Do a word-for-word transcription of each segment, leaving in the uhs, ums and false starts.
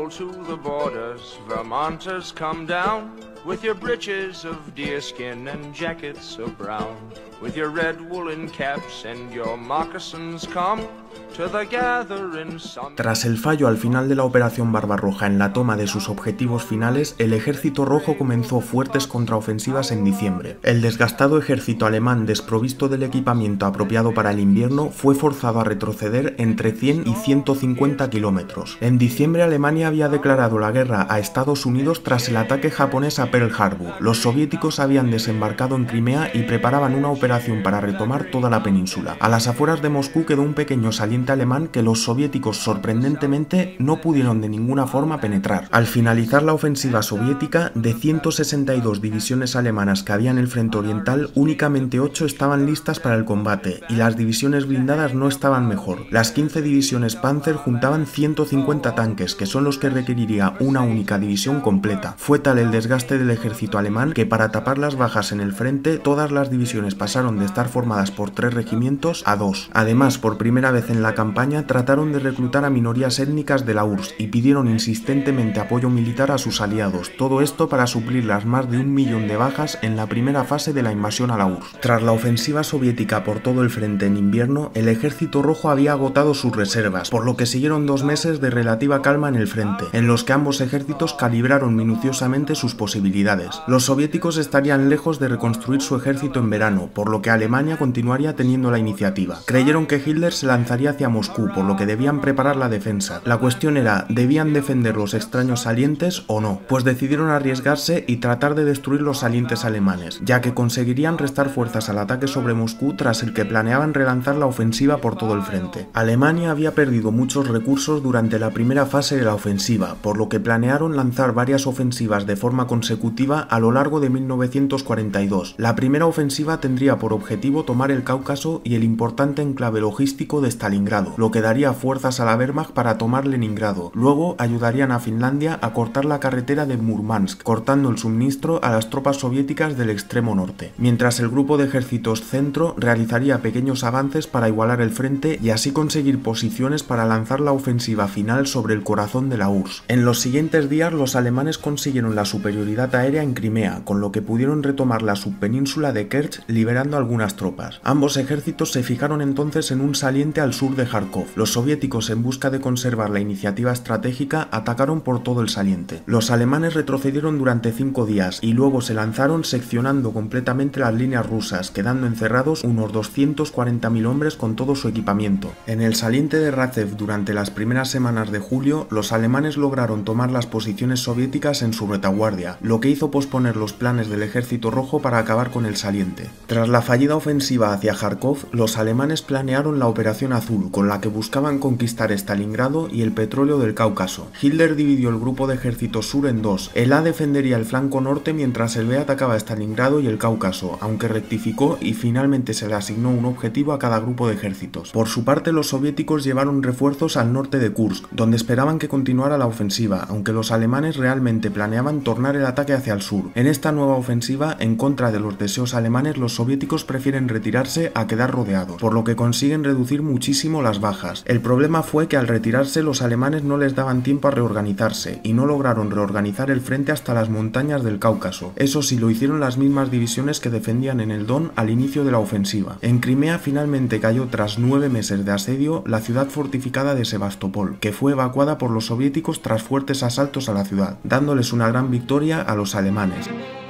all to the borders, Vermonters come down, with your breeches of deerskin and jackets of brown, with your red woolen caps and your moccasins come to the gathering sun. Tras el fallo al final de la Operación Barbarroja en la toma de sus objetivos finales, el Ejército Rojo comenzó fuertes contraofensivas en diciembre. El desgastado ejército alemán, desprovisto del equipamiento apropiado para el invierno, fue forzado a retroceder entre cien y ciento cincuenta kilómetros. En diciembre, Alemania había declarado la guerra a Estados Unidos tras el ataque japonés a Pearl Harbor. Los soviéticos habían desembarcado en Crimea y preparaban una operación para retomar toda la península. A las afueras de Moscú quedó un pequeño saliente alemán que los soviéticos sorprendentemente no pudieron de ninguna forma penetrar. Al finalizar la ofensiva soviética, de ciento sesenta y dos divisiones alemanas que había en el frente oriental, únicamente ocho estaban listas para el combate y las divisiones blindadas no estaban mejor. Las quince divisiones Panzer juntaban ciento cincuenta tanques, que son los que requeriría una única división completa. Fue tal el desgaste del ejército alemán que para tapar las bajas en el frente, todas las divisiones pasaron de estar formadas por tres regimientos a dos. Además, por primera vez en la campaña, trataron de reclutar a minorías étnicas de la U R S S y pidieron insistentemente apoyo militar a sus aliados, todo esto para suplir las más de un millón de bajas en la primera fase de la invasión a la U R S S. Tras la ofensiva soviética por todo el frente en invierno, el Ejército Rojo había agotado sus reservas, por lo que siguieron dos meses de relativa calma en el frente, en los que ambos ejércitos calibraron minuciosamente sus posibilidades. Los soviéticos estarían lejos de reconstruir su ejército en verano, por lo que Alemania continuaría teniendo la iniciativa. Creyeron que Hitler se lanzaría hacia Moscú, por lo que debían preparar la defensa. La cuestión era, ¿debían defender los extraños salientes o no? Pues decidieron arriesgarse y tratar de destruir los salientes alemanes, ya que conseguirían restar fuerzas al ataque sobre Moscú tras el que planeaban relanzar la ofensiva por todo el frente. Alemania había perdido muchos recursos durante la primera fase de la ofensiva, por lo que planearon lanzar varias ofensivas de forma consecutiva a lo largo de mil novecientos cuarenta y dos. La primera ofensiva tendría por objetivo tomar el Cáucaso y el importante enclave logístico de Stalingrado, lo que daría fuerzas a la Wehrmacht para tomar Leningrado. Luego ayudarían a Finlandia a cortar la carretera de Murmansk, cortando el suministro a las tropas soviéticas del extremo norte, mientras el grupo de ejércitos centro realizaría pequeños avances para igualar el frente y así conseguir posiciones para lanzar la ofensiva final sobre el corazón de la U R S S. En los siguientes días los alemanes consiguieron la superioridad aérea en Crimea, con lo que pudieron retomar la subpenínsula de Kerch liberando algunas tropas. Ambos ejércitos se fijaron entonces en un saliente al sur de Kharkov. Los soviéticos, en busca de conservar la iniciativa estratégica, atacaron por todo el saliente. Los alemanes retrocedieron durante cinco días y luego se lanzaron seccionando completamente las líneas rusas, quedando encerrados unos doscientos cuarenta mil hombres con todo su equipamiento. En el saliente de Razev durante las primeras semanas de julio, los alemanes lograron tomar las posiciones soviéticas en su retaguardia, lo que hizo posponer los planes del Ejército Rojo para acabar con el saliente. Tras la fallida ofensiva hacia Kharkov, los alemanes planearon la Operación Azul, con la que buscaban conquistar Stalingrado y el petróleo del Cáucaso. Hitler dividió el grupo de ejércitos sur en dos. El A defendería el flanco norte mientras el B atacaba Stalingrado y el Cáucaso, aunque rectificó y finalmente se le asignó un objetivo a cada grupo de ejércitos. Por su parte, los soviéticos llevaron refuerzos al norte de Kursk, donde esperaban que continuara la ofensiva, aunque los alemanes realmente planeaban tornar el ataque hacia el sur. En esta nueva ofensiva, en contra de los deseos alemanes, los soviéticos prefieren retirarse a quedar rodeados, por lo que consiguen reducir muchísimo las bajas. El problema fue que al retirarse los alemanes no les daban tiempo a reorganizarse y no lograron reorganizar el frente hasta las montañas del Cáucaso. Eso sí, lo hicieron las mismas divisiones que defendían en el Don al inicio de la ofensiva. En Crimea finalmente cayó tras nueve meses de asedio la ciudad fortificada de Sebastopol, que fue evacuada por los soviéticos tras fuertes asaltos a la ciudad, dándoles una gran victoria a los alemanes.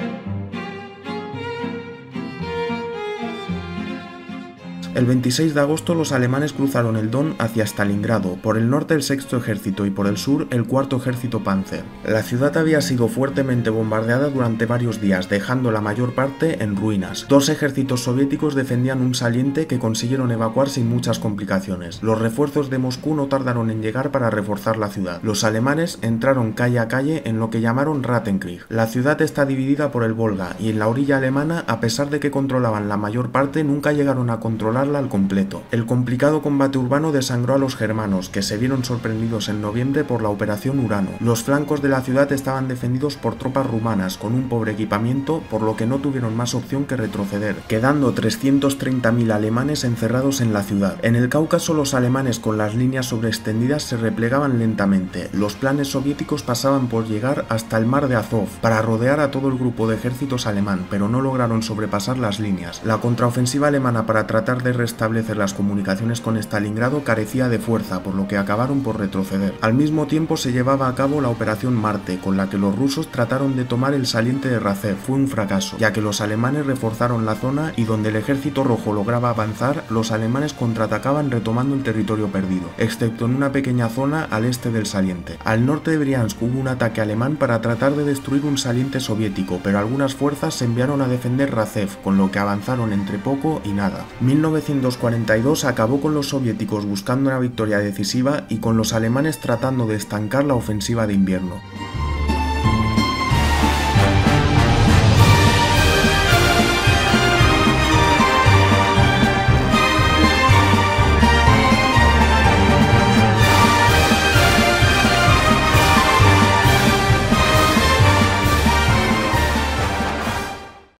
El veintiséis de agosto los alemanes cruzaron el Don hacia Stalingrado, por el norte el sexto ejército y por el sur el cuarto ejército Panzer. La ciudad había sido fuertemente bombardeada durante varios días, dejando la mayor parte en ruinas. Dos ejércitos soviéticos defendían un saliente que consiguieron evacuar sin muchas complicaciones. Los refuerzos de Moscú no tardaron en llegar para reforzar la ciudad. Los alemanes entraron calle a calle en lo que llamaron Rattenkrieg. La ciudad está dividida por el Volga y en la orilla alemana, a pesar de que controlaban la mayor parte, nunca llegaron a controlar cerrarla al completo. El complicado combate urbano desangró a los germanos, que se vieron sorprendidos en noviembre por la Operación Urano. Los flancos de la ciudad estaban defendidos por tropas rumanas con un pobre equipamiento, por lo que no tuvieron más opción que retroceder, quedando trescientos treinta mil alemanes encerrados en la ciudad. En el Cáucaso, los alemanes con las líneas sobreextendidas se replegaban lentamente. Los planes soviéticos pasaban por llegar hasta el mar de Azov para rodear a todo el grupo de ejércitos alemán, pero no lograron sobrepasar las líneas. La contraofensiva alemana para tratar de restablecer las comunicaciones con Stalingrado carecía de fuerza, por lo que acabaron por retroceder. Al mismo tiempo se llevaba a cabo la Operación Marte, con la que los rusos trataron de tomar el saliente de Razev. Fue un fracaso, ya que los alemanes reforzaron la zona y donde el ejército rojo lograba avanzar, los alemanes contraatacaban retomando el territorio perdido, excepto en una pequeña zona al este del saliente. Al norte de Briansk hubo un ataque alemán para tratar de destruir un saliente soviético, pero algunas fuerzas se enviaron a defender Razev, con lo que avanzaron entre poco y nada. mil novecientos cuarenta y dos acabó con los soviéticos buscando una victoria decisiva y con los alemanes tratando de estancar la ofensiva de invierno.